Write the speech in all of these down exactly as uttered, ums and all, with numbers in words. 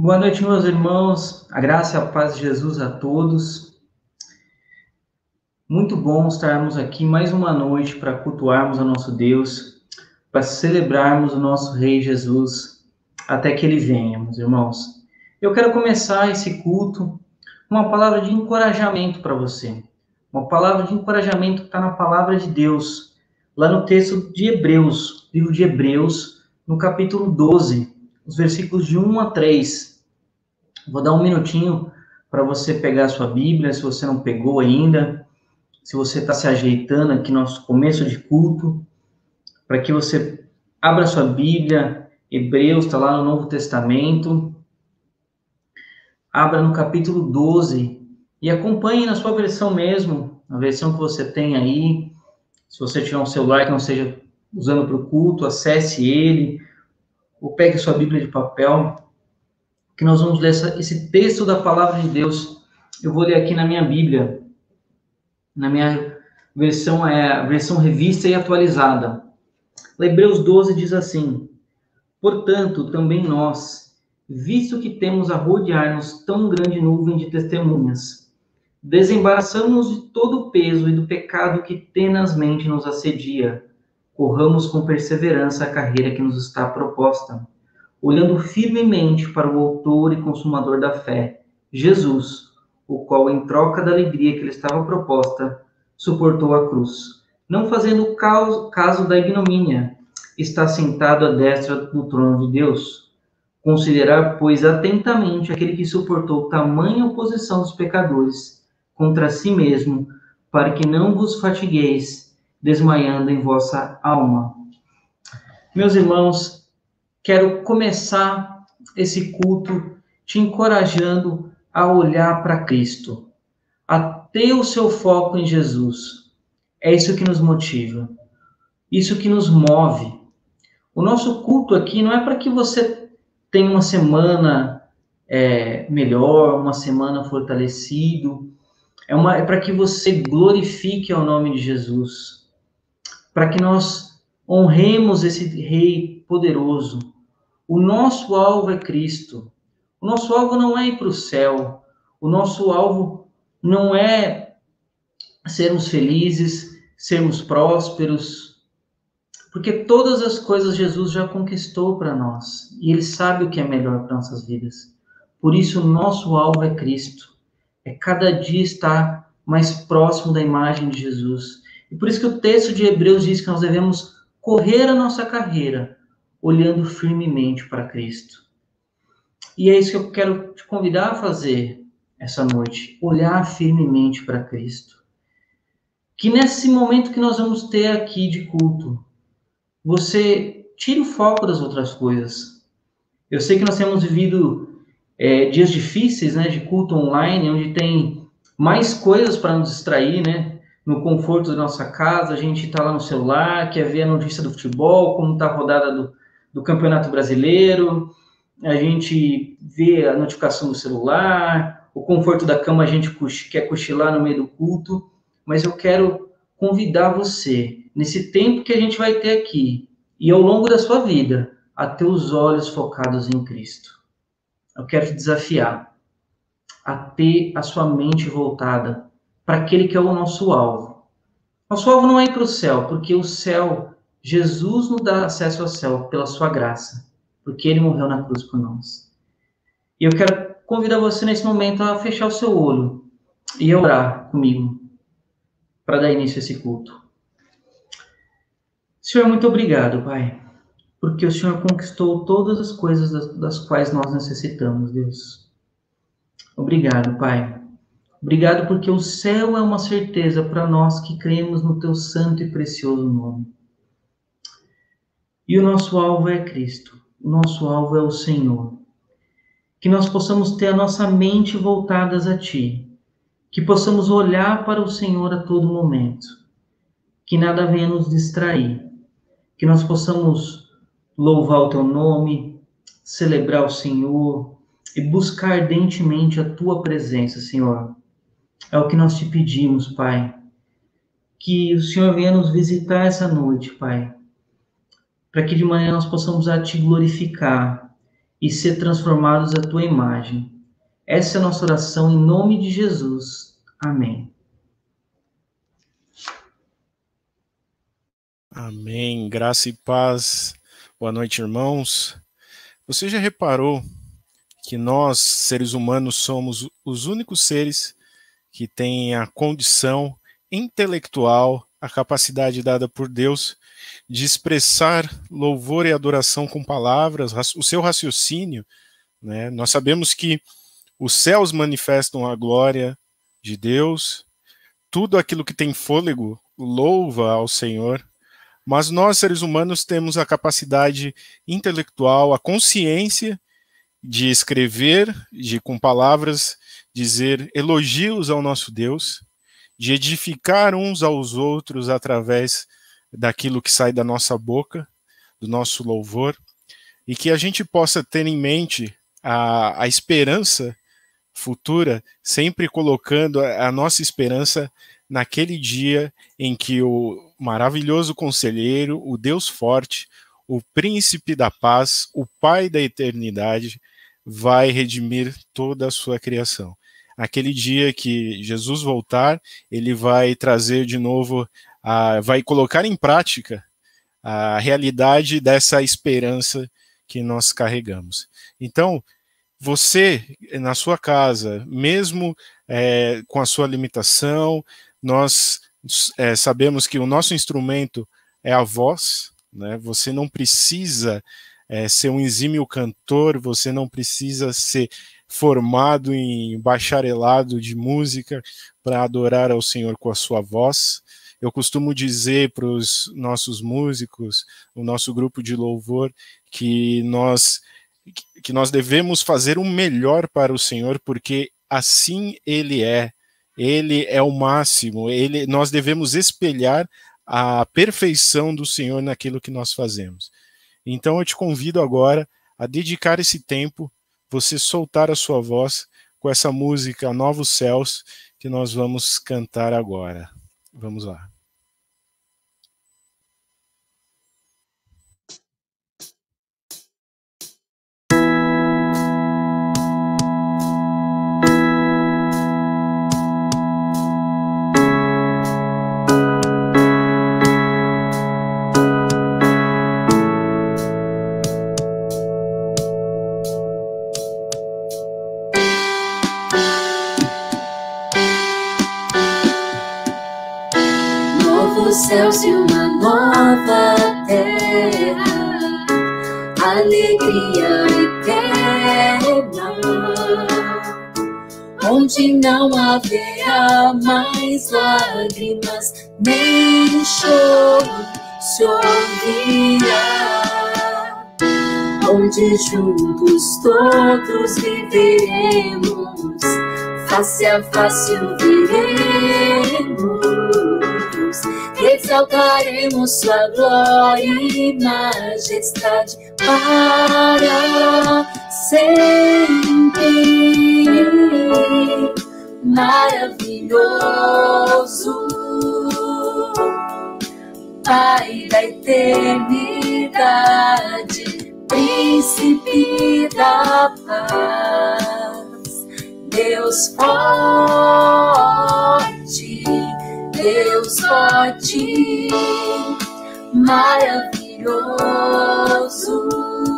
Boa noite, meus irmãos. A graça e a paz de Jesus a todos. Muito bom estarmos aqui mais uma noite para cultuarmos a nosso Deus, para celebrarmos o nosso Rei Jesus, até que Ele venha, meus irmãos. Eu quero começar esse culto com uma palavra de encorajamento para você. Uma palavra de encorajamento que está na palavra de Deus, lá no texto de Hebreus, livro de Hebreus, no capítulo doze, os versículos de um a três. Vou dar um minutinho para você pegar a sua Bíblia, se você não pegou ainda, se você está se ajeitando aqui no nosso começo de culto, para que você abra sua Bíblia. Hebreus está lá no Novo Testamento. Abra no capítulo doze e acompanhe na sua versão mesmo, a versão que você tem aí. Se você tiver um celular que não seja usando para o culto, acesse ele, ou pegue sua Bíblia de papel, que nós vamos ler essa, esse texto da palavra de Deus. Eu vou ler aqui na minha Bíblia, na minha versão, é a versão revista e atualizada. Hebreus doze diz assim: portanto, também nós, visto que temos a rodear-nos tão grande nuvem de testemunhas, desembaraçamos de todo o peso e do pecado que tenazmente nos assedia, corramos com perseverança a carreira que nos está proposta, olhando firmemente para o autor e consumador da fé, Jesus, o qual, em troca da alegria que lhe estava proposta, suportou a cruz, não fazendo caso da ignomínia, está sentado à destra do trono de Deus. Considerar, pois, atentamente aquele que suportou tamanha oposição dos pecadores contra si mesmo, para que não vos fatigueis, desmaiando em vossa alma. Meus irmãos, quero começar esse culto te encorajando a olhar para Cristo, a ter o seu foco em Jesus. É isso que nos motiva, isso que nos move. O nosso culto aqui não é para que você tenha uma semana é, melhor, uma semana fortalecido, é, uma, é para que você glorifique ao nome de Jesus, para que nós honremos esse Rei poderoso. O nosso alvo é Cristo. O nosso alvo não é ir para o céu. O nosso alvo não é sermos felizes, sermos prósperos, porque todas as coisas Jesus já conquistou para nós e Ele sabe o que é melhor para nossas vidas. Por isso, o nosso alvo é Cristo. É cada dia estar mais próximo da imagem de Jesus. E por isso que o texto de Hebreus diz que nós devemos correr a nossa carreira olhando firmemente para Cristo. E é isso que eu quero te convidar a fazer essa noite, olhar firmemente para Cristo. Que nesse momento que nós vamos ter aqui de culto, você tire o foco das outras coisas. Eu sei que nós temos vivido é, dias difíceis, né, de culto online, onde tem mais coisas para nos distrair, né? No conforto da nossa casa, a gente está lá no celular, quer ver a notícia do futebol, como está a rodada do, do Campeonato Brasileiro, a gente vê a notificação do celular, o conforto da cama a gente quer cochilar no meio do culto, mas eu quero convidar você, nesse tempo que a gente vai ter aqui, e ao longo da sua vida, a ter os olhos focados em Cristo. Eu quero te desafiar a ter a sua mente voltada para aquele que é o nosso alvo. Nosso alvo não é ir para o céu, porque o céu, Jesus nos dá acesso ao céu pela sua graça, porque Ele morreu na cruz por nós. E eu quero convidar você nesse momento a fechar o seu olho e a orar comigo, para dar início a esse culto. Senhor, muito obrigado, Pai, porque o Senhor conquistou todas as coisas das, das quais nós necessitamos, Deus. Obrigado, Pai. Obrigado porque o céu é uma certeza para nós que cremos no Teu santo e precioso nome. E o nosso alvo é Cristo, o nosso alvo é o Senhor. Que nós possamos ter a nossa mente voltadas a Ti, que possamos olhar para o Senhor a todo momento, que nada venha nos distrair, que nós possamos louvar o Teu nome, celebrar o Senhor e buscar ardentemente a Tua presença, Senhor. É o que nós te pedimos, Pai. Que o Senhor venha nos visitar essa noite, Pai, para que de manhã nós possamos a Te glorificar e ser transformados à tua imagem. Essa é a nossa oração em nome de Jesus. Amém. Amém. Graça e paz. Boa noite, irmãos. Você já reparou que nós, seres humanos, somos os únicos seres que têm a condição intelectual, a capacidade dada por Deus de expressar louvor e adoração com palavras, o seu raciocínio, né? Nós sabemos que os céus manifestam a glória de Deus, tudo aquilo que tem fôlego louva ao Senhor, mas nós, seres humanos, temos a capacidade intelectual, a consciência de escrever, de com palavras dizer elogios ao nosso Deus, de edificar uns aos outros através daquilo que sai da nossa boca, do nosso louvor, e que a gente possa ter em mente a, a esperança futura, sempre colocando a, a nossa esperança naquele dia em que o maravilhoso conselheiro, o Deus forte, o príncipe da paz, o Pai da eternidade, vai redimir toda a sua criação. Aquele dia que Jesus voltar, ele vai trazer de novo, a, vai colocar em prática a realidade dessa esperança que nós carregamos. Então, você, na sua casa, mesmo é, com a sua limitação, nós é, sabemos que o nosso instrumento é a voz, né? Você não precisa é, ser um exímio cantor, você não precisa ser formado em bacharelado de música para adorar ao Senhor com a sua voz. Eu costumo dizer para os nossos músicos, o nosso grupo de louvor, que nós, que nós devemos fazer o melhor para o Senhor, porque assim Ele é. Ele é o máximo. Ele, nós devemos espelhar a perfeição do Senhor naquilo que nós fazemos. Então eu te convido agora a dedicar esse tempo, você soltar a sua voz com essa música Novos Céus que nós vamos cantar agora. Vamos lá. Céus e uma nova terra, alegria eterna, onde não haverá mais lágrimas, nem choro se ouvirá, onde juntos todos viveremos, face a face o veremos. Exaltaremos sua glória e majestade para sempre. Maravilhoso Pai da eternidade, príncipe da paz, Deus forte, Deus forte, maravilhoso,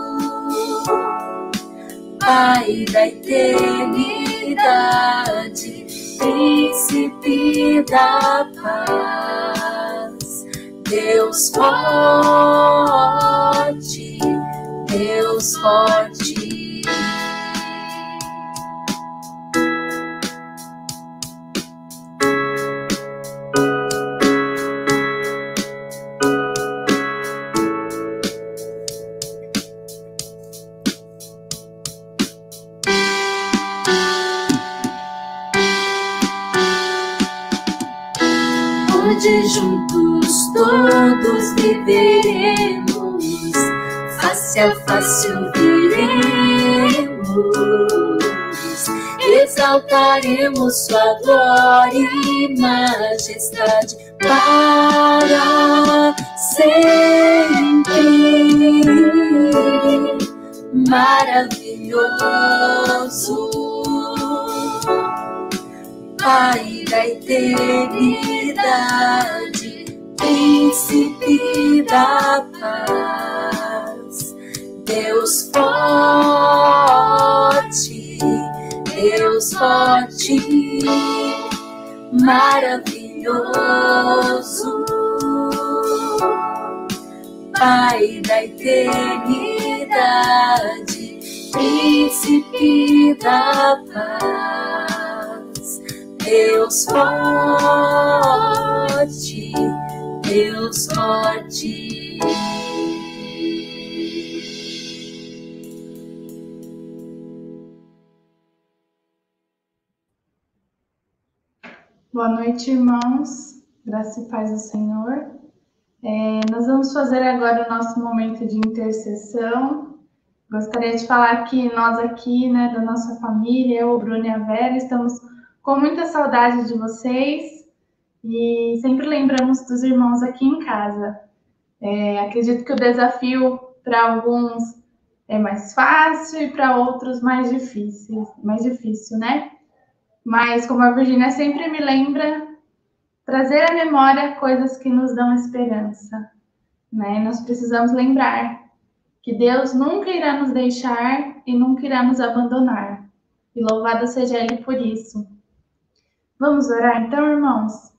Pai da eternidade, príncipe da paz, Deus forte, Deus forte. Onde juntos todos viveremos, face a face o veremos, exaltaremos sua glória e majestade para sempre. maravilhoso, Pai da eternidade, Príncipe da paz, Deus forte, Deus forte, maravilhoso, Pai da eternidade, Príncipe da paz, Deus forte, Deus forte. Boa noite, irmãos. Graça e paz do Senhor. É, nós vamos fazer agora o nosso momento de intercessão. Gostaria de falar que nós aqui, né, da nossa família, eu, o Bruno e a Vera, estamos com muita saudade de vocês e sempre lembramos dos irmãos aqui em casa. É, acredito que o desafio para alguns é mais fácil e para outros mais difícil, mais difícil, né? Mas, como a Virgínia sempre me lembra, trazer à memória coisas que nos dão esperança, né? Nós precisamos lembrar que Deus nunca irá nos deixar e nunca irá nos abandonar. E louvado seja Ele por isso. Vamos orar então, irmãos?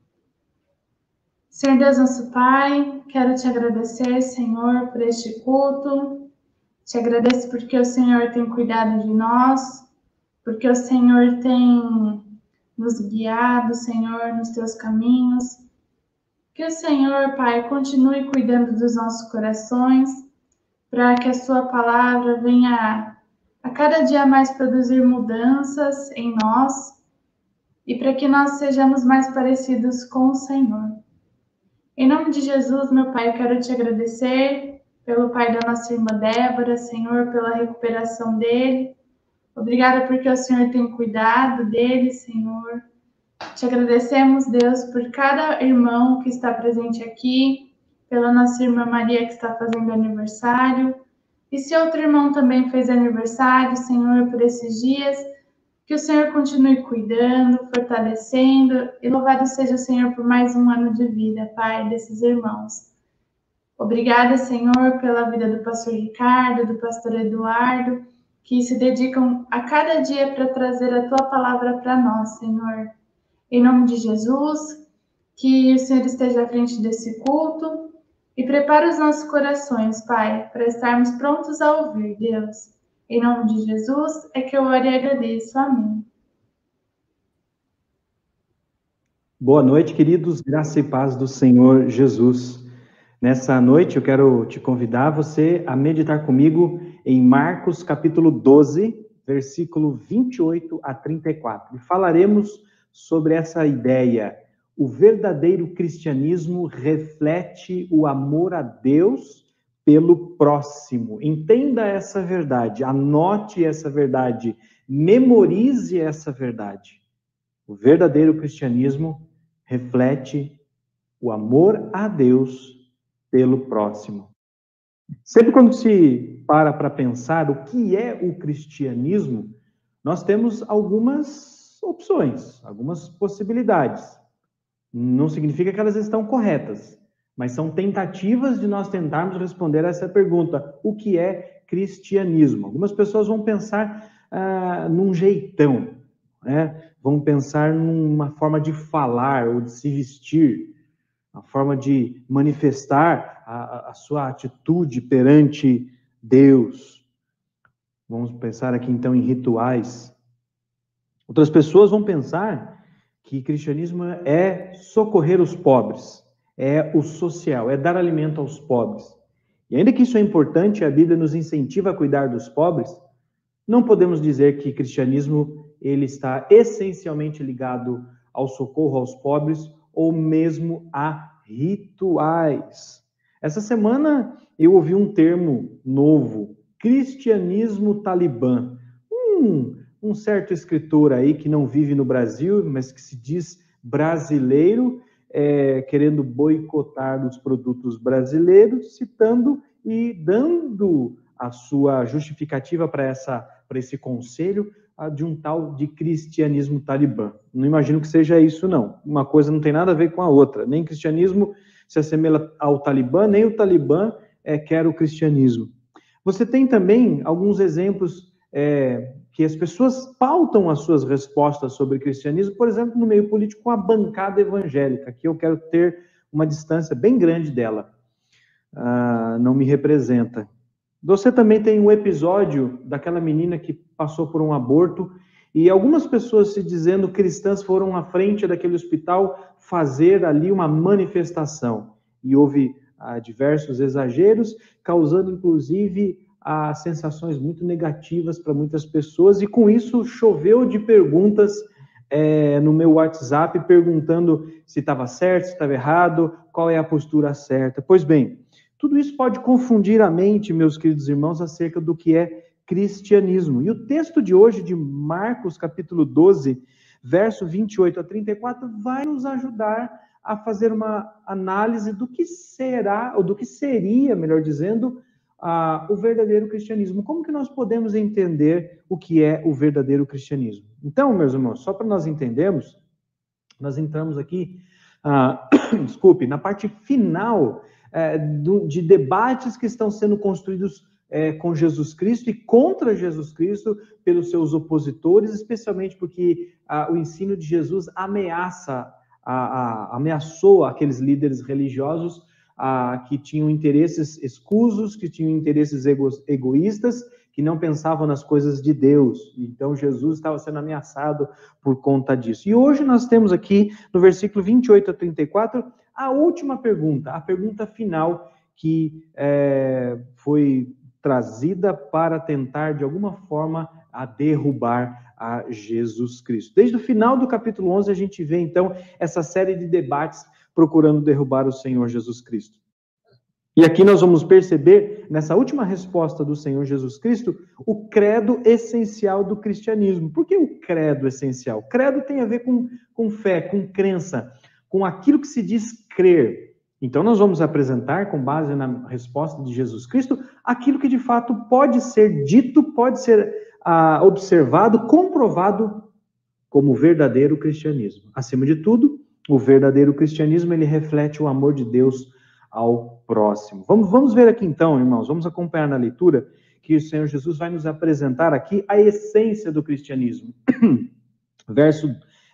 Senhor Deus, nosso Pai, quero te agradecer, Senhor, por este culto. Te agradeço porque o Senhor tem cuidado de nós, porque o Senhor tem nos guiado, Senhor, nos teus caminhos. Que o Senhor, Pai, continue cuidando dos nossos corações, para que a sua palavra venha a cada dia mais produzir mudanças em nós e para que nós sejamos mais parecidos com o Senhor. Em nome de Jesus, meu Pai, eu quero te agradecer pelo pai da nossa irmã Débora, Senhor, pela recuperação dele. Obrigada porque o Senhor tem cuidado dele, Senhor. Te agradecemos, Deus, por cada irmão que está presente aqui, pela nossa irmã Maria que está fazendo aniversário. E se outro irmão também fez aniversário, Senhor, por esses dias, que o Senhor continue cuidando, fortalecendo, e louvado seja o Senhor por mais um ano de vida, Pai, desses irmãos. Obrigada, Senhor, pela vida do pastor Ricardo, do pastor Eduardo, que se dedicam a cada dia para trazer a Tua palavra para nós, Senhor. Em nome de Jesus, que o Senhor esteja à frente desse culto e prepare os nossos corações, Pai, para estarmos prontos a ouvir, Deus. Em nome de Jesus é que eu oro e agradeço. Amém. Boa noite, queridos. Graça e paz do Senhor Jesus. Nessa noite eu quero te convidar você a meditar comigo em Marcos capítulo doze, versículo vinte e oito a trinta e quatro. E falaremos sobre essa ideia. O verdadeiro cristianismo reflete o amor a Deus pelo próximo. Entenda essa verdade, anote essa verdade, memorize essa verdade. O verdadeiro cristianismo reflete o amor a Deus pelo próximo. Sempre quando se para para pensar o que é o cristianismo, nós temos algumas opções, algumas possibilidades. Não significa que elas estão corretas, mas são tentativas de nós tentarmos responder a essa pergunta: o que é cristianismo? Algumas pessoas vão pensar ah, num jeitão, né? Vão pensar numa forma de falar ou de se vestir, uma forma de manifestar a, a sua atitude perante Deus. Vamos pensar aqui então em rituais. Outras pessoas vão pensar que cristianismo é socorrer os pobres, é o social, é dar alimento aos pobres. E ainda que isso é importante, a Bíblia nos incentiva a cuidar dos pobres, não podemos dizer que cristianismo ele está essencialmente ligado ao socorro aos pobres ou mesmo a rituais. Essa semana eu ouvi um termo novo, cristianismo talibã. Um, um certo escritor aí que não vive no Brasil, mas que se diz brasileiro, é, querendo boicotar os produtos brasileiros, citando e dando a sua justificativa para essa, para esse conselho, a de um tal de cristianismo talibã. Não imagino que seja isso, não. Uma coisa não tem nada a ver com a outra. Nem cristianismo se assemelha ao talibã, nem o talibã é, quer o cristianismo. Você tem também alguns exemplos é, que as pessoas pautam as suas respostas sobre cristianismo, por exemplo, no meio político, com a bancada evangélica, que eu quero ter uma distância bem grande dela. Ah, não me representa. Você também tem um episódio daquela menina que passou por um aborto e algumas pessoas se dizendo cristãs foram à frente daquele hospital fazer ali uma manifestação. E houve ah, diversos exageros, causando inclusive ah, sensações muito negativas para muitas pessoas, e com isso choveu de perguntas é, no meu WhatsApp, perguntando se estava certo, se estava errado, qual é a postura certa. Pois bem, tudo isso pode confundir a mente, meus queridos irmãos, acerca do que é cristianismo. E o texto de hoje, de Marcos, capítulo doze, verso vinte e oito a trinta e quatro, vai nos ajudar a fazer uma análise do que será, ou do que seria, melhor dizendo, uh, o verdadeiro cristianismo. Como que nós podemos entender o que é o verdadeiro cristianismo? Então, meus irmãos, só para nós entendermos, nós entramos aqui, uh, desculpe, na parte final uh, do, de debates que estão sendo construídos uh, com Jesus Cristo e contra Jesus Cristo pelos seus opositores, especialmente porque uh, o ensino de Jesus ameaça A, a, ameaçou aqueles líderes religiosos a, que tinham interesses escusos, que tinham interesses ego, egoístas, que não pensavam nas coisas de Deus. Então, Jesus estava sendo ameaçado por conta disso. E hoje nós temos aqui, no versículo vinte e oito a trinta e quatro, a última pergunta, a pergunta final que é, foi trazida para tentar, de alguma forma, a derrubar a Jesus Cristo. Desde o final do capítulo onze, a gente vê, então, essa série de debates procurando derrubar o Senhor Jesus Cristo. E aqui nós vamos perceber, nessa última resposta do Senhor Jesus Cristo, o credo essencial do cristianismo. Por que o credo essencial? Credo tem a ver com, com fé, com crença, com aquilo que se diz crer. Então, nós vamos apresentar, com base na resposta de Jesus Cristo, aquilo que de fato pode ser dito, pode ser Ah, observado, comprovado como verdadeiro cristianismo. Acima de tudo, o verdadeiro cristianismo, ele reflete o amor de Deus ao próximo. Vamos, vamos ver aqui então, irmãos, vamos acompanhar na leitura que o Senhor Jesus vai nos apresentar aqui a essência do cristianismo. Verso,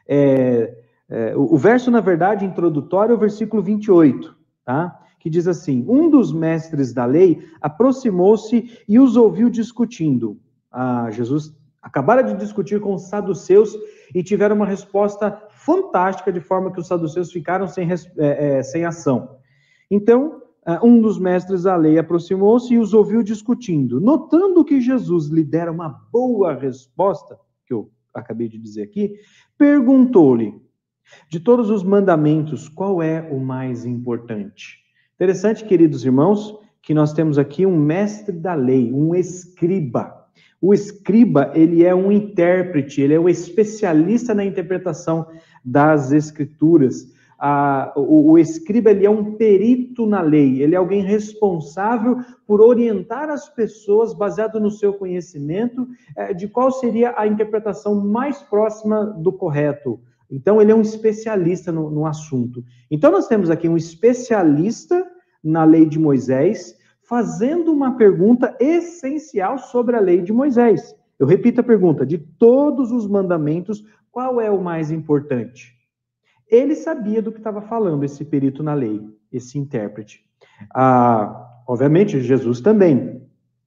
é, é, o, o verso, na verdade, introdutório é o versículo vinte e oito, tá? Que diz assim: um dos mestres da lei aproximou-se e os ouviu discutindo. Ah, Jesus acabara de discutir com os saduceus e tiveram uma resposta fantástica, de forma que os saduceus ficaram sem, é, é, sem ação. Então, um dos mestres da lei aproximou-se e os ouviu discutindo. Notando que Jesus lhe dera uma boa resposta, que eu acabei de dizer aqui, perguntou-lhe: de todos os mandamentos, qual é o mais importante? Interessante, queridos irmãos, que nós temos aqui um mestre da lei, um escriba. O escriba, ele é um intérprete, ele é um especialista na interpretação das escrituras. Ah, o, o escriba, ele é um perito na lei, ele é alguém responsável por orientar as pessoas, baseado no seu conhecimento, eh, de qual seria a interpretação mais próxima do correto. Então, ele é um especialista no, no assunto. Então, nós temos aqui um especialista na lei de Moisés, fazendo uma pergunta essencial sobre a lei de Moisés. Eu repito a pergunta: de todos os mandamentos, qual é o mais importante? Ele sabia do que estava falando, esse perito na lei, esse intérprete. Ah, obviamente, Jesus também.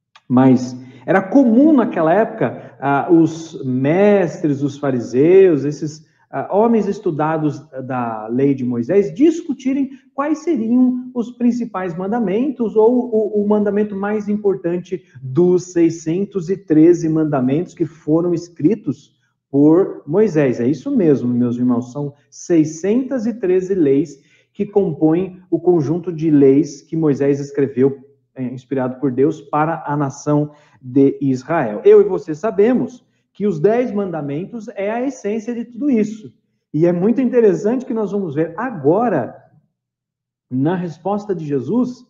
Mas era comum naquela época ah, os mestres, os fariseus, esses ah, homens estudados da lei de Moisés, discutirem quais seriam os principais mandamentos, ou o, o mandamento mais importante dos seiscentos e treze mandamentos que foram escritos por Moisés. É isso mesmo, meus irmãos, são seiscentas e treze leis que compõem o conjunto de leis que Moisés escreveu, é, inspirado por Deus, para a nação de Israel. Eu e você sabemos que os dez mandamentos é a essência de tudo isso. E é muito interessante que nós vamos ver agora, na resposta de Jesus,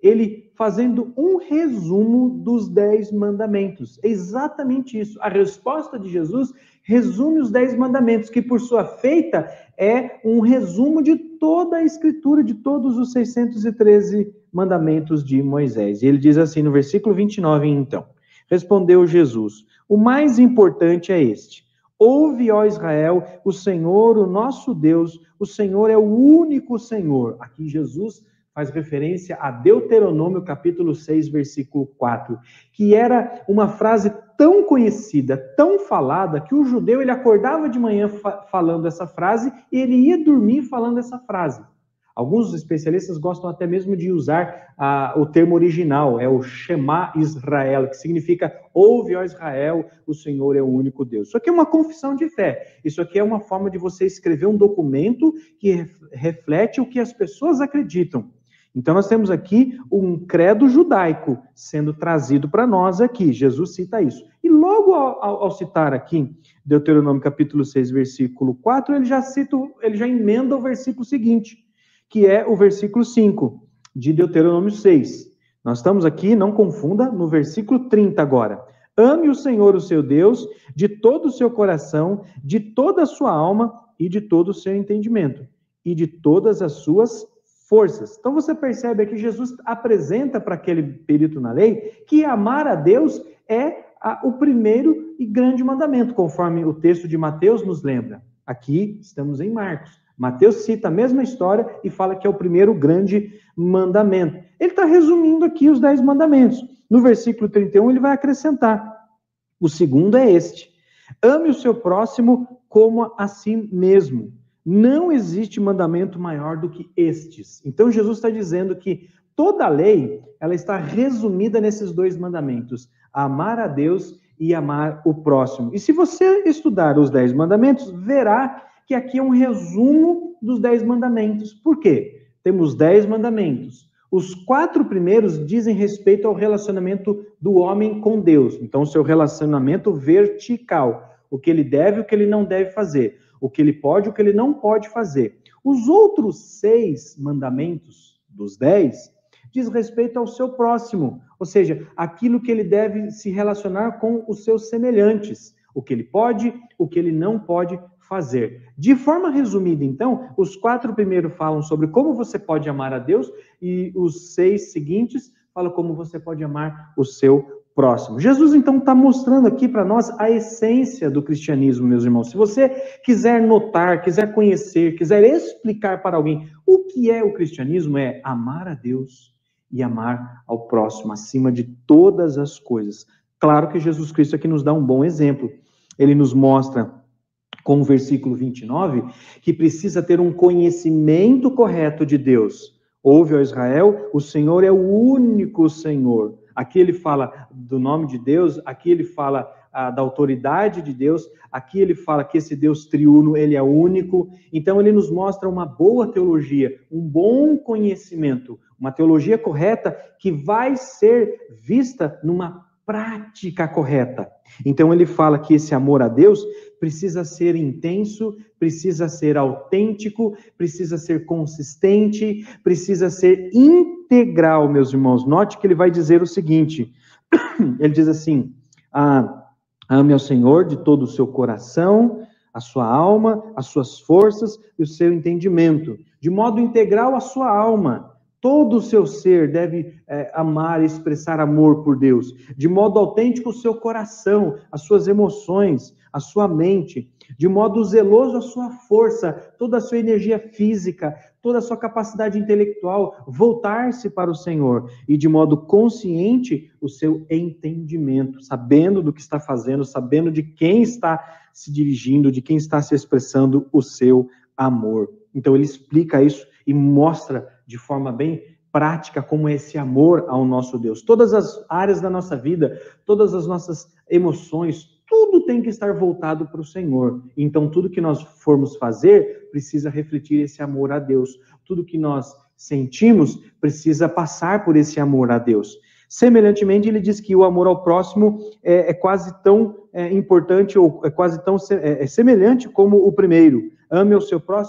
ele fazendo um resumo dos dez mandamentos. É exatamente isso. A resposta de Jesus resume os dez mandamentos, que por sua feita é um resumo de toda a escritura, de todos os seiscentos e treze mandamentos de Moisés. E ele diz assim no versículo vinte e nove, então, respondeu Jesus, o mais importante é este, ouve, ó Israel, o Senhor, o nosso Deus, o Senhor é o único Senhor. Aqui Jesus faz referência a Deuteronômio capítulo seis, versículo quatro, que era uma frase tão conhecida, tão falada, que o judeu ele acordava de manhã fa- falando essa frase e ele ia dormir falando essa frase. Alguns especialistas gostam até mesmo de usar ah, o termo original, é o Shema Israel, que significa, ouve, ó Israel, o Senhor é o único Deus. Isso aqui é uma confissão de fé, isso aqui é uma forma de você escrever um documento que reflete o que as pessoas acreditam. Então nós temos aqui um credo judaico sendo trazido para nós aqui, Jesus cita isso. E logo ao, ao, ao citar aqui, Deuteronômio capítulo seis, versículo quatro, ele já cita, ele já emenda o versículo seguinte, que é o versículo cinco de Deuteronômio seis. Nós estamos aqui, não confunda, no versículo trinta agora. Ame o Senhor, o seu Deus, de todo o seu coração, de toda a sua alma e de todo o seu entendimento, e de todas as suas forças. Então você percebe aqui, Jesus apresenta para aquele perito na lei que amar a Deus é a, o primeiro e grande mandamento, conforme o texto de Mateus nos lembra. Aqui estamos em Marcos. Mateus cita a mesma história e fala que é o primeiro grande mandamento. Ele está resumindo aqui os dez mandamentos. No versículo trinta e um ele vai acrescentar. O segundo é este. Ame o seu próximo como a si mesmo. Não existe mandamento maior do que estes. Então Jesus está dizendo que toda a lei, ela está resumida nesses dois mandamentos. Amar a Deus e amar o próximo. E se você estudar os dez mandamentos, verá que aqui é um resumo dos dez mandamentos. Por quê? Temos dez mandamentos. Os quatro primeiros dizem respeito ao relacionamento do homem com Deus. Então, o seu relacionamento vertical. O que ele deve e o que ele não deve fazer. O que ele pode e o que ele não pode fazer. Os outros seis mandamentos, dos dez, diz respeito ao seu próximo. Ou seja, aquilo que ele deve se relacionar com os seus semelhantes. O que ele pode, o que ele não pode fazer. De forma resumida, então, os quatro primeiros falam sobre como você pode amar a Deus e os seis seguintes falam como você pode amar o seu próximo. Jesus, então, está mostrando aqui para nós a essência do cristianismo, meus irmãos. Se você quiser notar, quiser conhecer, quiser explicar para alguém o que é o cristianismo, é amar a Deus e amar ao próximo, acima de todas as coisas. Claro que Jesus Cristo aqui nos dá um bom exemplo. Ele nos mostra, com o versículo vinte e nove, que precisa ter um conhecimento correto de Deus. Ouve, ó Israel, o Senhor é o único Senhor. Aqui ele fala do nome de Deus, aqui ele fala ah, da autoridade de Deus, aqui ele fala que esse Deus triuno, ele é único. Então ele nos mostra uma boa teologia, um bom conhecimento, uma teologia correta que vai ser vista numa prática correta. Então ele fala que esse amor a Deus precisa ser intenso, precisa ser autêntico, precisa ser consistente, precisa ser integral, meus irmãos. Note que ele vai dizer o seguinte, ele diz assim, ah, ame ao Senhor de todo o seu coração, a sua alma, as suas forças e o seu entendimento, de modo integral a sua alma. Todo o seu ser deve é, amar e expressar amor por Deus. De modo autêntico, o seu coração, as suas emoções, a sua mente. De modo zeloso, a sua força, toda a sua energia física, toda a sua capacidade intelectual, voltar-se para o Senhor. E de modo consciente, o seu entendimento, sabendo do que está fazendo, sabendo de quem está se dirigindo, de quem está se expressando o seu amor. Então ele explica isso e mostra de forma bem prática como é esse amor ao nosso Deus. Todas as áreas da nossa vida, todas as nossas emoções, tudo tem que estar voltado para o Senhor. Então, tudo que nós formos fazer precisa refletir esse amor a Deus. Tudo que nós sentimos precisa passar por esse amor a Deus. Semelhantemente, ele diz que o amor ao próximo é, é quase tão é, importante, ou é quase tão é, é semelhante como o primeiro. Ame o seu próximo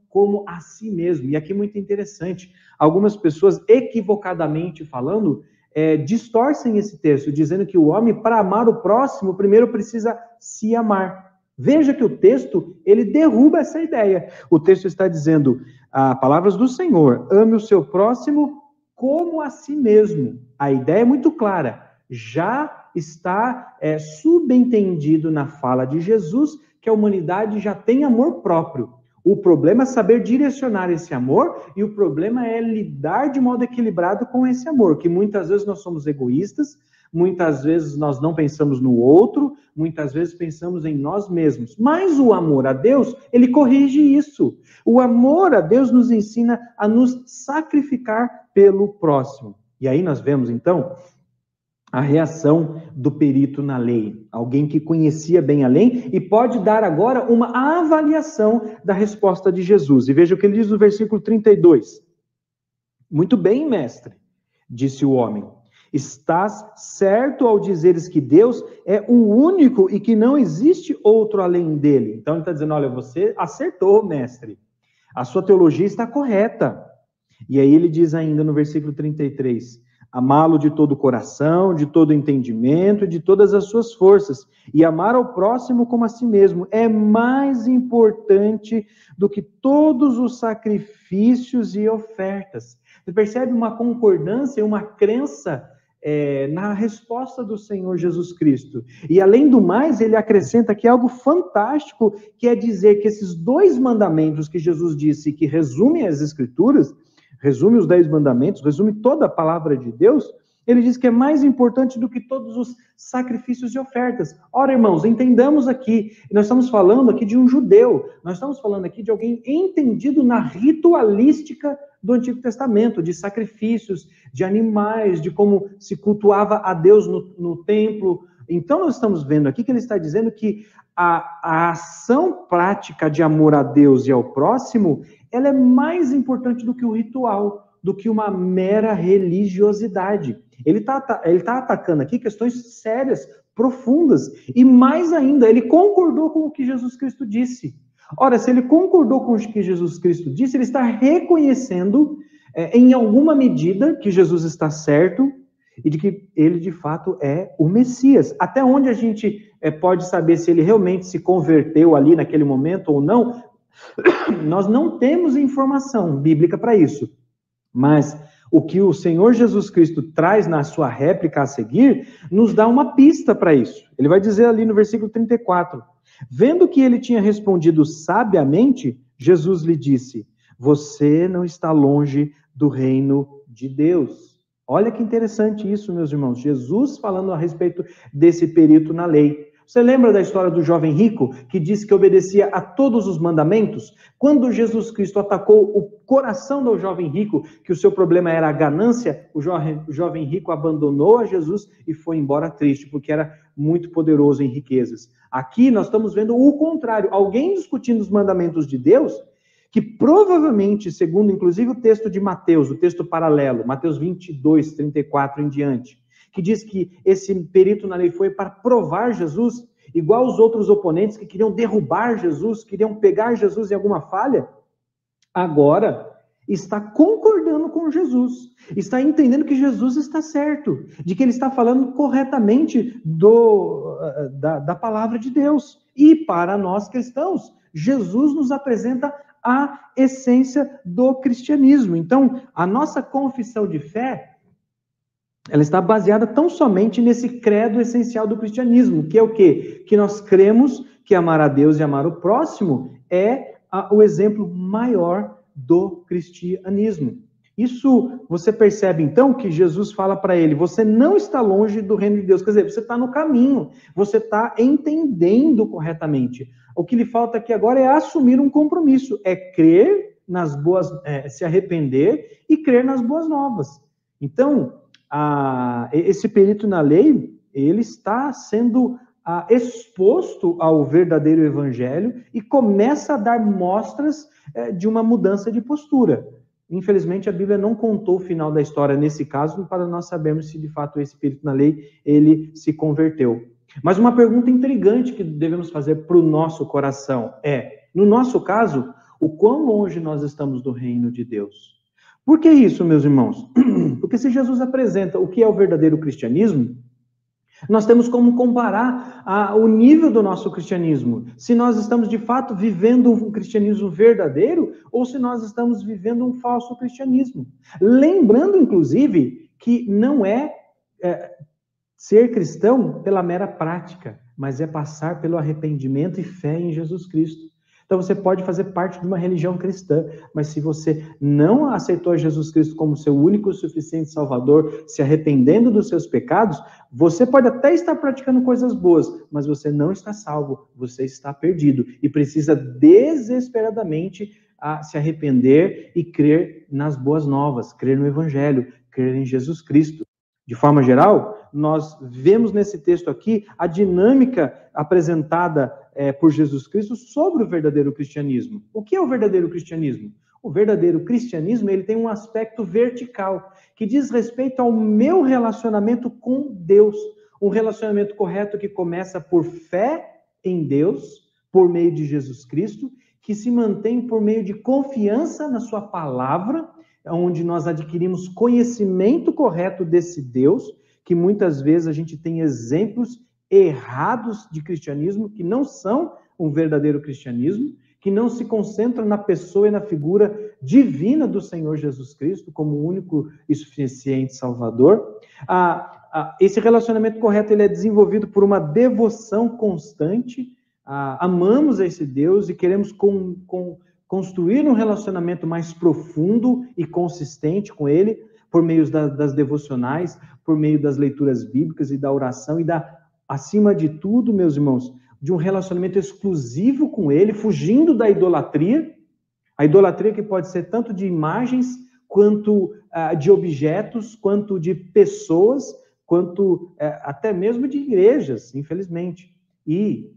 como a si mesmo. E aqui muito interessante, algumas pessoas equivocadamente falando, é, distorcem esse texto, dizendo que o homem, para amar o próximo, primeiro precisa se amar. Veja que o texto, ele derruba essa ideia. O texto está dizendo, ah, palavras do Senhor, ame o seu próximo como a si mesmo. A ideia é muito clara. Já está é, subentendido na fala de Jesus que a humanidade já tem amor próprio. O problema é saber direcionar esse amor e o problema é lidar de modo equilibrado com esse amor, que muitas vezes nós somos egoístas, muitas vezes nós não pensamos no outro, muitas vezes pensamos em nós mesmos. Mas o amor a Deus, ele corrige isso. O amor a Deus nos ensina a nos sacrificar pelo próximo. E aí nós vemos, então, a reação do perito na lei. Alguém que conhecia bem a lei e pode dar agora uma avaliação da resposta de Jesus. E veja o que ele diz no versículo trinta e dois. Muito bem, mestre, disse o homem. Estás certo ao dizeres que Deus é o único e que não existe outro além dele. Então ele está dizendo, olha, você acertou, mestre. A sua teologia está correta. E aí ele diz ainda no versículo trinta e três, amá-lo de todo o coração, de todo o entendimento, de todas as suas forças, e amar ao próximo como a si mesmo, é mais importante do que todos os sacrifícios e ofertas. Você percebe uma concordância, uma crença é, na resposta do Senhor Jesus Cristo. E além do mais, ele acrescenta aqui algo fantástico, que é dizer que esses dois mandamentos que Jesus disse, que resumem as Escrituras, resume os dez mandamentos, resume toda a palavra de Deus, ele diz que é mais importante do que todos os sacrifícios e ofertas. Ora, irmãos, entendamos aqui, nós estamos falando aqui de um judeu, nós estamos falando aqui de alguém entendido na ritualística do Antigo Testamento, de sacrifícios, de animais, de como se cultuava a Deus no, no templo. Então nós estamos vendo aqui que ele está dizendo que a, a ação prática de amor a Deus e ao próximo, ela é mais importante do que o ritual, do que uma mera religiosidade. Ele está ele tá atacando aqui questões sérias, profundas, e mais ainda, ele concordou com o que Jesus Cristo disse. Ora, se ele concordou com o que Jesus Cristo disse, ele está reconhecendo, é, em alguma medida, que Jesus está certo, e de que ele, de fato, é o Messias. Até onde a gente é, pode saber se ele realmente se converteu ali naquele momento ou não, nós não temos informação bíblica para isso. Mas o que o Senhor Jesus Cristo traz na sua réplica a seguir, nos dá uma pista para isso. Ele vai dizer ali no versículo trinta e quatro, vendo que ele tinha respondido sabiamente, Jesus lhe disse, você não está longe do reino de Deus. Olha que interessante isso, meus irmãos. Jesus falando a respeito desse perito na lei. Você lembra da história do jovem rico, que disse que obedecia a todos os mandamentos? Quando Jesus Cristo atacou o coração do jovem rico, que o seu problema era a ganância, o jovem, o jovem rico abandonou a Jesus e foi embora triste, porque era muito poderoso em riquezas. Aqui nós estamos vendo o contrário, alguém discutindo os mandamentos de Deus, que provavelmente, segundo inclusive o texto de Mateus, o texto paralelo, Mateus vinte e dois, trinta e quatro em diante, que diz que esse perito na lei foi para provar Jesus, igual os outros oponentes que queriam derrubar Jesus, queriam pegar Jesus em alguma falha, agora está concordando com Jesus, está entendendo que Jesus está certo, de que ele está falando corretamente do, da, da palavra de Deus. E para nós cristãos, Jesus nos apresenta a essência do cristianismo. Então, a nossa confissão de fé, ela está baseada tão somente nesse credo essencial do cristianismo, que é o quê? Que nós cremos que amar a Deus e amar o próximo é a, o exemplo maior do cristianismo. Isso, você percebe então que Jesus fala para ele, você não está longe do reino de Deus, quer dizer, você está no caminho, você está entendendo corretamente. O que lhe falta aqui agora é assumir um compromisso, é crer nas boas, é, se arrepender e crer nas boas novas. Então, a, esse perito na lei, ele está sendo a, exposto ao verdadeiro evangelho e começa a dar mostras é, de uma mudança de postura. Infelizmente, a Bíblia não contou o final da história nesse caso, para nós sabermos se de fato esse perito na lei, ele se converteu. Mas uma pergunta intrigante que devemos fazer para o nosso coração é, no nosso caso, o quão longe nós estamos do reino de Deus. Por que isso, meus irmãos? Porque se Jesus apresenta o que é o verdadeiro cristianismo, nós temos como comparar a, o nível do nosso cristianismo. Se nós estamos, de fato, vivendo um cristianismo verdadeiro ou se nós estamos vivendo um falso cristianismo. Lembrando, inclusive, que não é, é ser cristão pela mera prática, mas é passar pelo arrependimento e fé em Jesus Cristo. Então você pode fazer parte de uma religião cristã, mas se você não aceitou Jesus Cristo como seu único e suficiente Salvador, se arrependendo dos seus pecados, você pode até estar praticando coisas boas, mas você não está salvo, você está perdido e precisa desesperadamente a se arrepender e crer nas boas novas, crer no Evangelho, crer em Jesus Cristo. De forma geral, nós vemos nesse texto aqui a dinâmica apresentada é, por Jesus Cristo sobre o verdadeiro cristianismo. O que é o verdadeiro cristianismo? O verdadeiro cristianismo ele tem um aspecto vertical, que diz respeito ao meu relacionamento com Deus. Um relacionamento correto que começa por fé em Deus, por meio de Jesus Cristo, que se mantém por meio de confiança na sua palavra, onde nós adquirimos conhecimento correto desse Deus, que muitas vezes a gente tem exemplos errados de cristianismo, que não são um verdadeiro cristianismo, que não se concentram na pessoa e na figura divina do Senhor Jesus Cristo, como o único e suficiente Salvador. Ah, ah, esse relacionamento correto ele é desenvolvido por uma devoção constante, ah, amamos esse Deus e queremos com, com construir um relacionamento mais profundo e consistente com Ele, por meio da, das devocionais, por meio das leituras bíblicas e da oração, e da, acima de tudo, meus irmãos, de um relacionamento exclusivo com Ele, fugindo da idolatria, a idolatria que pode ser tanto de imagens, quanto uh, de objetos, quanto de pessoas, quanto uh, até mesmo de igrejas, infelizmente. E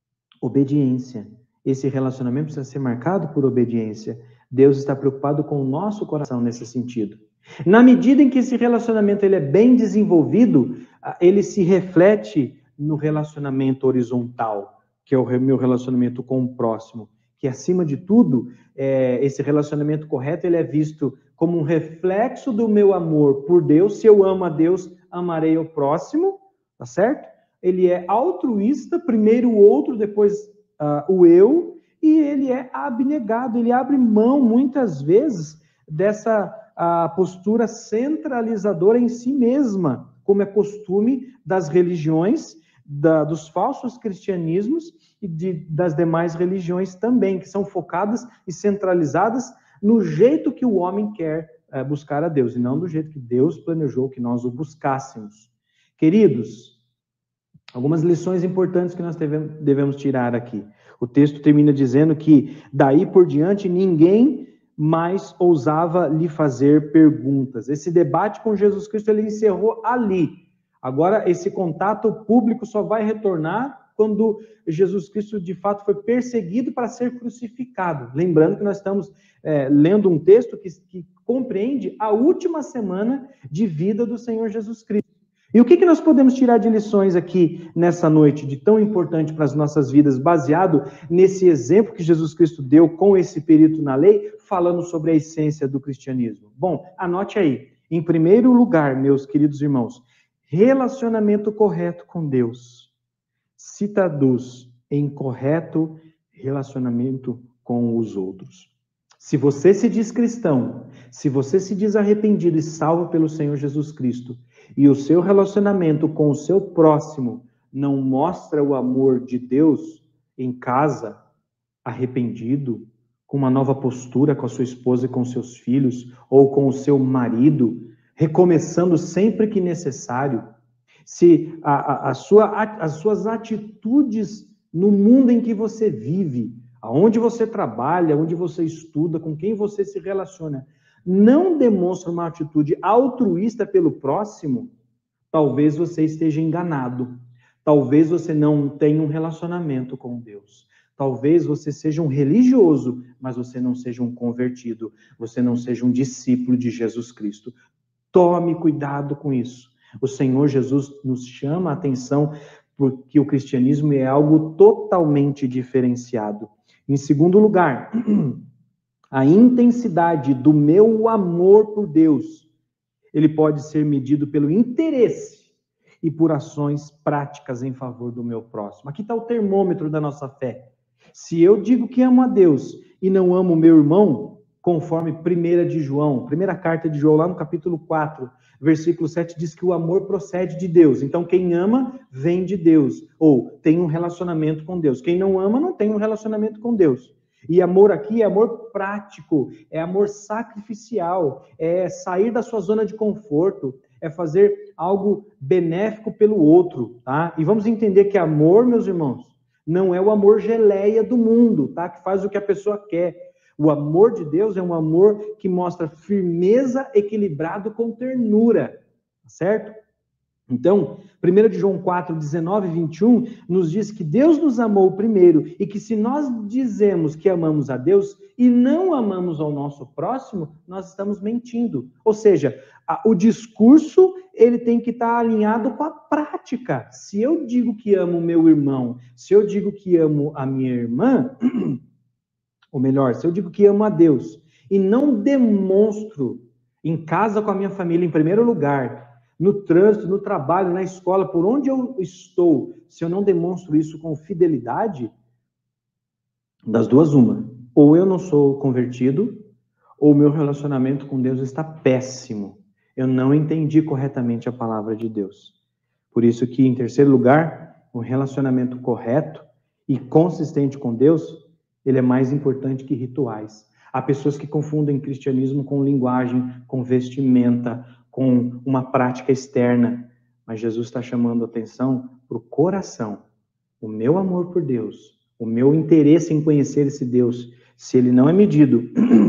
obediência. Esse relacionamento precisa ser marcado por obediência. Deus está preocupado com o nosso coração nesse sentido. Na medida em que esse relacionamento ele é bem desenvolvido, ele se reflete no relacionamento horizontal, que é o meu relacionamento com o próximo, que acima de tudo, é, esse relacionamento correto ele é visto como um reflexo do meu amor por Deus. Se eu amo a Deus, amarei o próximo, tá certo? Ele é altruísta, primeiro o outro, depois Uh, o eu, e ele é abnegado, ele abre mão, muitas vezes, dessa uh, postura centralizadora em si mesma, como é costume das religiões, da, dos falsos cristianismos e de, das demais religiões também, que são focadas e centralizadas no jeito que o homem quer uh, buscar a Deus, e não do jeito que Deus planejou que nós o buscássemos. Queridos, algumas lições importantes que nós devemos, devemos tirar aqui. O texto termina dizendo que, daí por diante, ninguém mais ousava lhe fazer perguntas. Esse debate com Jesus Cristo, ele encerrou ali. Agora, esse contato público só vai retornar quando Jesus Cristo, de fato, foi perseguido para ser crucificado. Lembrando que nós estamos é, lendo um texto que, que compreende a última semana de vida do Senhor Jesus Cristo. E o que, que nós podemos tirar de lições aqui nessa noite, de tão importante para as nossas vidas, baseado nesse exemplo que Jesus Cristo deu com esse perito na lei, falando sobre a essência do cristianismo? Bom, anote aí. Em primeiro lugar, meus queridos irmãos, relacionamento correto com Deus se traduz em correto relacionamento com os outros. Se você se diz cristão, se você se diz arrependido e salvo pelo Senhor Jesus Cristo, e o seu relacionamento com o seu próximo não mostra o amor de Deus em casa, arrependido, com uma nova postura com a sua esposa e com seus filhos, ou com o seu marido, recomeçando sempre que necessário, se a, a, a sua, a, as suas atitudes no mundo em que você vive, aonde você trabalha, onde você estuda, com quem você se relaciona, não demonstra uma atitude altruísta pelo próximo, talvez você esteja enganado. Talvez você não tenha um relacionamento com Deus. Talvez você seja um religioso, mas você não seja um convertido. Você não seja um discípulo de Jesus Cristo. Tome cuidado com isso. O Senhor Jesus nos chama a atenção porque o cristianismo é algo totalmente diferenciado. Em segundo lugar, A intensidade do meu amor por Deus, ele pode ser medido pelo interesse e por ações práticas em favor do meu próximo. Aqui está o termômetro da nossa fé. Se eu digo que amo a Deus e não amo o meu irmão, conforme primeira de João, primeira carta de João, lá no capítulo quatro, versículo sete, diz que o amor procede de Deus. Então, quem ama, vem de Deus, ou tem um relacionamento com Deus. Quem não ama, não tem um relacionamento com Deus. E amor aqui é amor prático, é amor sacrificial, é sair da sua zona de conforto, é fazer algo benéfico pelo outro, tá? E vamos entender que amor, meus irmãos, não é o amor geleia do mundo, tá? Que faz o que a pessoa quer. O amor de Deus é um amor que mostra firmeza equilibrado com ternura, certo? Então, primeira de João quatro, dezenove e vinte e um, nos diz que Deus nos amou primeiro e que se nós dizemos que amamos a Deus e não amamos ao nosso próximo, nós estamos mentindo. Ou seja, a, o discurso ele tem que estar alinhado com a prática. Se eu digo que amo o meu irmão, se eu digo que amo a minha irmã, ou melhor, se eu digo que amo a Deus e não demonstro em casa com a minha família em primeiro lugar, no trânsito, no trabalho, na escola, por onde eu estou, se eu não demonstro isso com fidelidade, das duas uma. Ou eu não sou convertido, ou o meu relacionamento com Deus está péssimo. Eu não entendi corretamente a palavra de Deus. Por isso que, em terceiro lugar, um relacionamento correto e consistente com Deus, ele é mais importante que rituais. Há pessoas que confundem cristianismo com linguagem, com vestimenta, com uma prática externa, mas Jesus está chamando a atenção para o coração. O meu amor por Deus, o meu interesse em conhecer esse Deus, se ele não é medido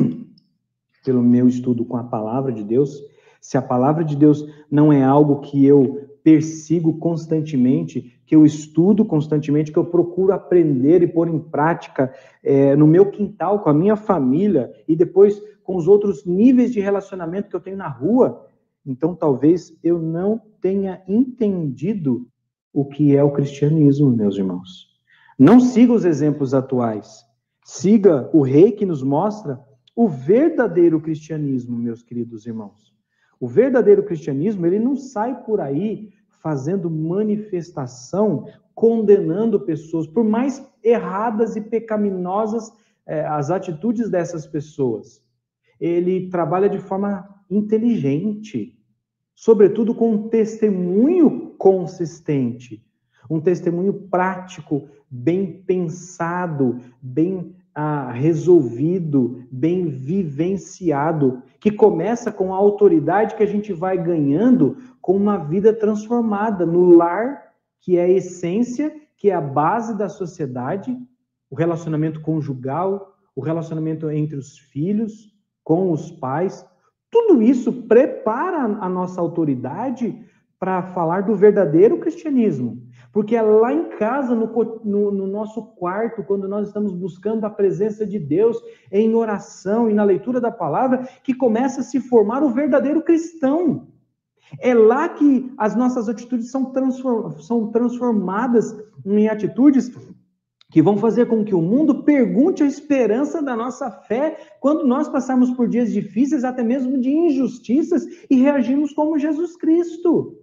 pelo meu estudo com a palavra de Deus, se a palavra de Deus não é algo que eu persigo constantemente, que eu estudo constantemente, que eu procuro aprender e pôr em prática é, no meu quintal, com a minha família, e depois com os outros níveis de relacionamento que eu tenho na rua, então talvez eu não tenha entendido o que é o cristianismo, meus irmãos. Não siga os exemplos atuais. Siga o rei que nos mostra o verdadeiro cristianismo, meus queridos irmãos. O verdadeiro cristianismo, ele não sai por aí fazendo manifestação, condenando pessoas, por mais erradas e pecaminosas eh, as atitudes dessas pessoas. Ele trabalha de forma inteligente, sobretudo com um testemunho consistente, um testemunho prático, bem pensado, bem ah, resolvido, bem vivenciado, que começa com a autoridade que a gente vai ganhando com uma vida transformada no lar, que é a essência, que é a base da sociedade, o relacionamento conjugal, o relacionamento entre os filhos, com os pais. Tudo isso prepara a nossa autoridade para falar do verdadeiro cristianismo. Porque é lá em casa, no, no, no nosso quarto, quando nós estamos buscando a presença de Deus em oração e na leitura da palavra, que começa a se formar o verdadeiro cristão. É lá que as nossas atitudes são, transform, são transformadas em atitudes que vão fazer com que o mundo pergunte a esperança da nossa fé quando nós passarmos por dias difíceis, até mesmo de injustiças, e reagimos como Jesus Cristo.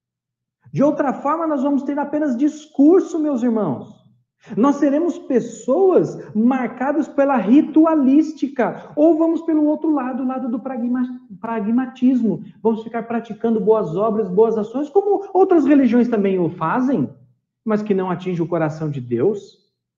De outra forma, nós vamos ter apenas discurso, meus irmãos. Nós seremos pessoas marcadas pela ritualística, ou vamos pelo outro lado, o lado do pragmatismo. Vamos ficar praticando boas obras, boas ações, como outras religiões também o fazem, mas que não atingem o coração de Deus.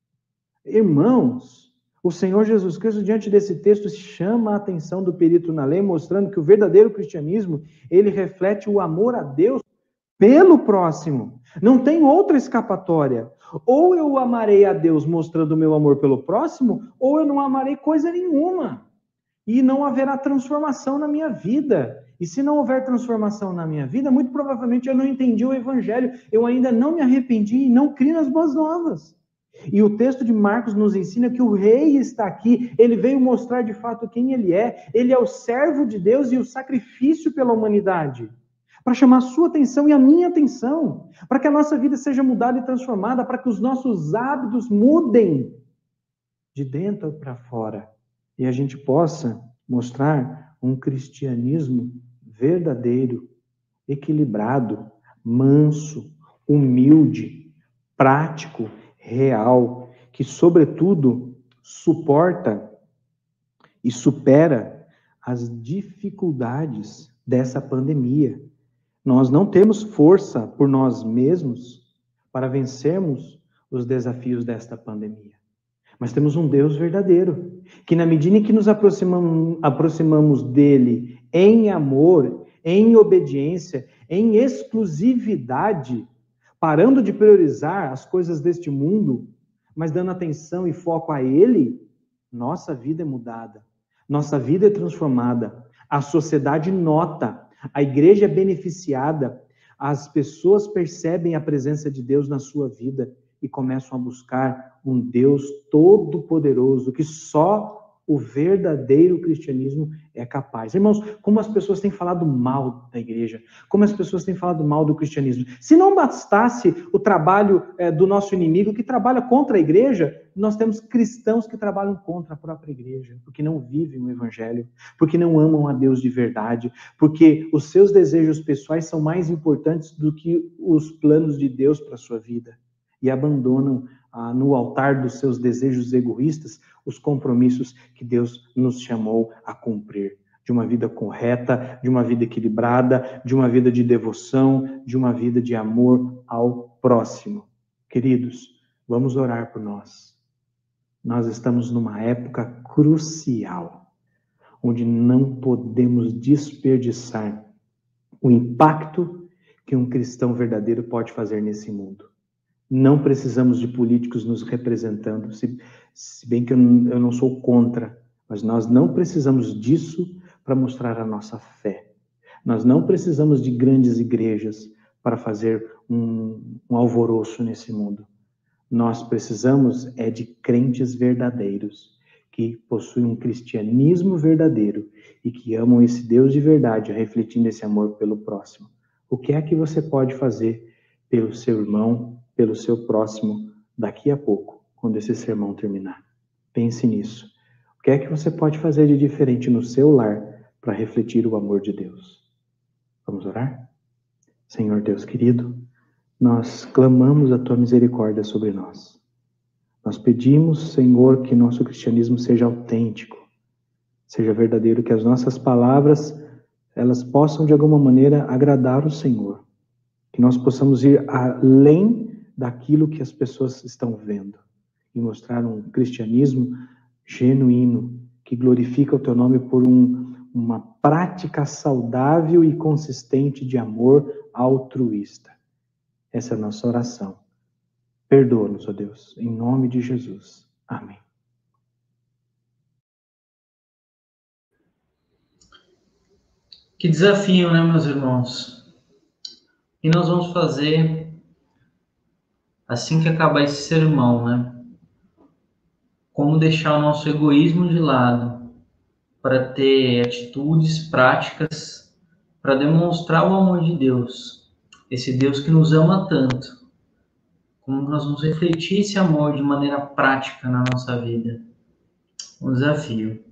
Irmãos, o Senhor Jesus Cristo, diante desse texto, chama a atenção do perito na lei, mostrando que o verdadeiro cristianismo, ele reflete o amor a Deus pelo próximo. Não tem outra escapatória. Ou eu amarei a Deus mostrando o meu amor pelo próximo, ou eu não amarei coisa nenhuma. E não haverá transformação na minha vida. E se não houver transformação na minha vida, muito provavelmente eu não entendi o evangelho, eu ainda não me arrependi e não criei nas boas novas. E o texto de Marcos nos ensina que o rei está aqui, ele veio mostrar de fato quem ele é, ele é o servo de Deus e o sacrifício pela humanidade, para chamar a sua atenção e a minha atenção, para que a nossa vida seja mudada e transformada, para que os nossos hábitos mudem de dentro para fora. e a gente possa mostrar um cristianismo verdadeiro, equilibrado, manso, humilde, prático, real, que, sobretudo, suporta e supera as dificuldades dessa pandemia. Nós não temos força por nós mesmos para vencermos os desafios desta pandemia. Mas temos um Deus verdadeiro, que na medida em que nos aproximamos, aproximamos dele em amor, em obediência, em exclusividade, parando de priorizar as coisas deste mundo, mas dando atenção e foco a ele, nossa vida é mudada, nossa vida é transformada, a sociedade nota, a igreja é beneficiada, as pessoas percebem a presença de Deus na sua vida e começam a buscar um Deus todo-poderoso, que só o verdadeiro cristianismo é capaz. Irmãos, como as pessoas têm falado mal da igreja, como as pessoas têm falado mal do cristianismo. Se não bastasse o trabalho é, do nosso inimigo, que trabalha contra a igreja, nós temos cristãos que trabalham contra a própria igreja, porque não vivem o evangelho, porque não amam a Deus de verdade, porque os seus desejos pessoais são mais importantes do que os planos de Deus para a sua vida, e abandonam ah, no altar dos seus desejos egoístas os compromissos que Deus nos chamou a cumprir, de uma vida correta, de uma vida equilibrada, de uma vida de devoção, de uma vida de amor ao próximo. Queridos, vamos orar por nós. Nós estamos numa época crucial, onde não podemos desperdiçar o impacto que um cristão verdadeiro pode fazer nesse mundo. Não precisamos de políticos nos representando, se, se bem que eu não, eu não sou contra, mas nós não precisamos disso para mostrar a nossa fé. Nós não precisamos de grandes igrejas para fazer um, um alvoroço nesse mundo. Nós precisamos é de crentes verdadeiros, que possuem um cristianismo verdadeiro e que amam esse Deus de verdade, refletindo esse amor pelo próximo. O que é que você pode fazer pelo seu irmão, pelo seu próximo, daqui a pouco, quando esse sermão terminar? Pense nisso. O que é que você pode fazer de diferente no seu lar para refletir o amor de Deus? Vamos orar? Senhor Deus querido, nós clamamos a tua misericórdia sobre nós. Nós pedimos, Senhor, que nosso cristianismo seja autêntico, seja verdadeiro, que as nossas palavras, elas possam de alguma maneira agradar o Senhor, que nós possamos ir além daquilo que as pessoas estão vendo e mostrar um cristianismo genuíno, que glorifica o teu nome por um, uma prática saudável e consistente de amor altruísta. Essa é a nossa oração. Perdoa-nos, ó Deus, em nome de Jesus. Amém. Que desafio, né, meus irmãos? E nós vamos fazer assim que acabar esse sermão, né? Como deixar o nosso egoísmo de lado para ter atitudes práticas para demonstrar o amor de Deus, esse Deus que nos ama tanto. Como nós vamos refletir esse amor de maneira prática na nossa vida? Um desafio.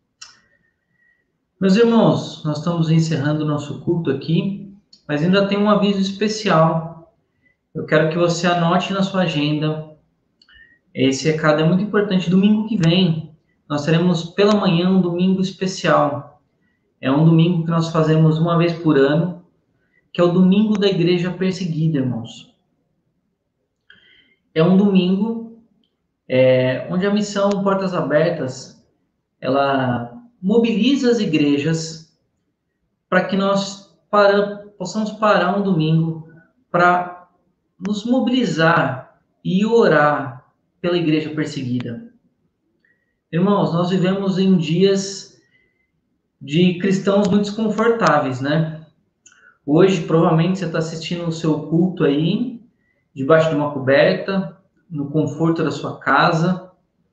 Meus irmãos, nós estamos encerrando o nosso culto aqui, mas ainda tem um aviso especial. Eu quero que você anote na sua agenda. Esse recado é muito importante. Domingo que vem, nós teremos pela manhã um domingo especial. É um domingo que nós fazemos uma vez por ano, que é o domingo da igreja perseguida, irmãos. É um domingo é, onde a missão Portas Abertas, ela mobiliza as igrejas para que nós para, possamos parar um domingo para nos mobilizar e orar pela igreja perseguida. Irmãos, nós vivemos em dias de cristãos muito desconfortáveis, né? Hoje, provavelmente, você está assistindo o seu culto aí, debaixo de uma coberta, no conforto da sua casa,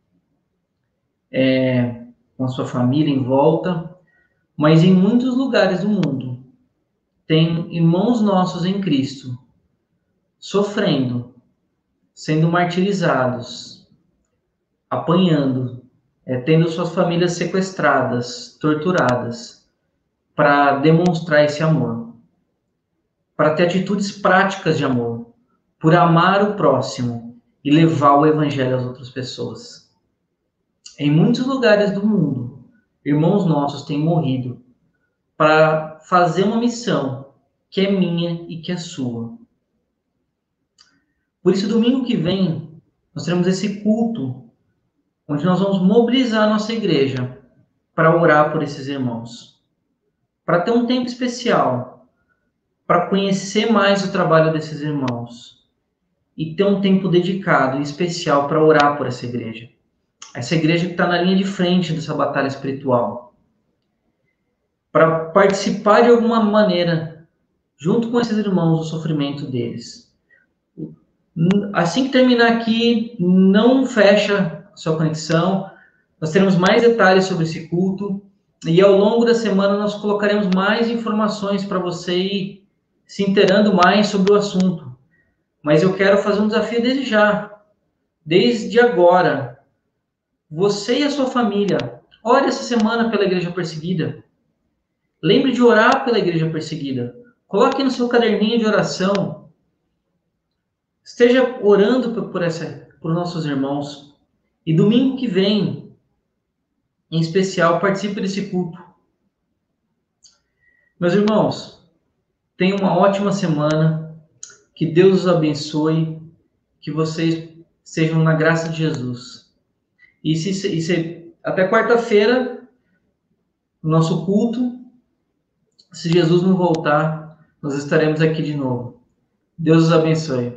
é, com a sua família em volta, mas em muitos lugares do mundo, tem irmãos nossos em Cristo sofrendo, sendo martirizados, apanhando, é, tendo suas famílias sequestradas, torturadas, para demonstrar esse amor, para ter atitudes práticas de amor, por amar o próximo e levar o evangelho às outras pessoas. Em muitos lugares do mundo, irmãos nossos têm morrido para fazer uma missão que é minha e que é sua. Por isso, domingo que vem, nós teremos esse culto, onde nós vamos mobilizar a nossa igreja para orar por esses irmãos, para ter um tempo especial, para conhecer mais o trabalho desses irmãos e ter um tempo dedicado e especial para orar por essa igreja. Essa igreja que está na linha de frente dessa batalha espiritual. Para participar de alguma maneira, junto com esses irmãos, do sofrimento deles. Assim que terminar aqui, não fecha a sua conexão. Nós teremos mais detalhes sobre esse culto. E ao longo da semana nós colocaremos mais informações para você ir se inteirando mais sobre o assunto. Mas eu quero fazer um desafio desde já. Desde agora. Você e a sua família, ore essa semana pela igreja perseguida. Lembre de orar pela igreja perseguida. Coloque no seu caderninho de oração. Esteja orando por, essa, por nossos irmãos. E domingo que vem, em especial, participe desse culto. Meus irmãos, tenham uma ótima semana. Que Deus os abençoe. Que vocês sejam na graça de Jesus. E se, e se até quarta-feira, no nosso culto, se Jesus não voltar, nós estaremos aqui de novo. Deus os abençoe.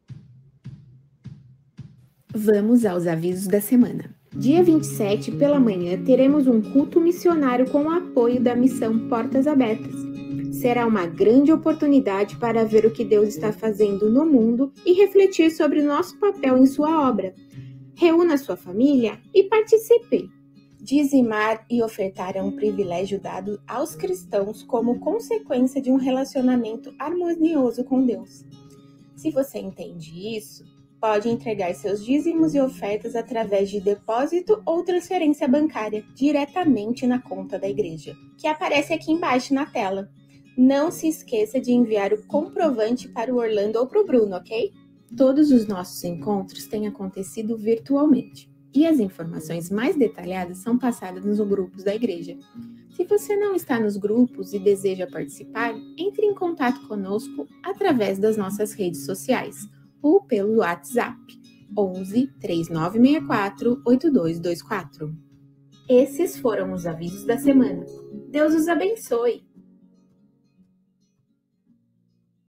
Vamos aos avisos da semana. Dia vinte e sete, pela manhã, teremos um culto missionário com o apoio da missão Portas Abertas. Será uma grande oportunidade para ver o que Deus está fazendo no mundo e refletir sobre o nosso papel em sua obra. Reúna sua família e participe. Dizimar e ofertar é um privilégio dado aos cristãos como consequência de um relacionamento harmonioso com Deus. Se você entende isso, pode entregar seus dízimos e ofertas através de depósito ou transferência bancária diretamente na conta da igreja, que aparece aqui embaixo na tela. Não se esqueça de enviar o comprovante para o Orlando ou para o Bruno, ok? Todos os nossos encontros têm acontecido virtualmente e as informações mais detalhadas são passadas nos grupos da igreja. Se você não está nos grupos e deseja participar, entre em contato conosco através das nossas redes sociais ou pelo WhatsApp onze, três nove seis quatro, oito dois dois quatro. Esses foram os avisos da semana. Deus os abençoe!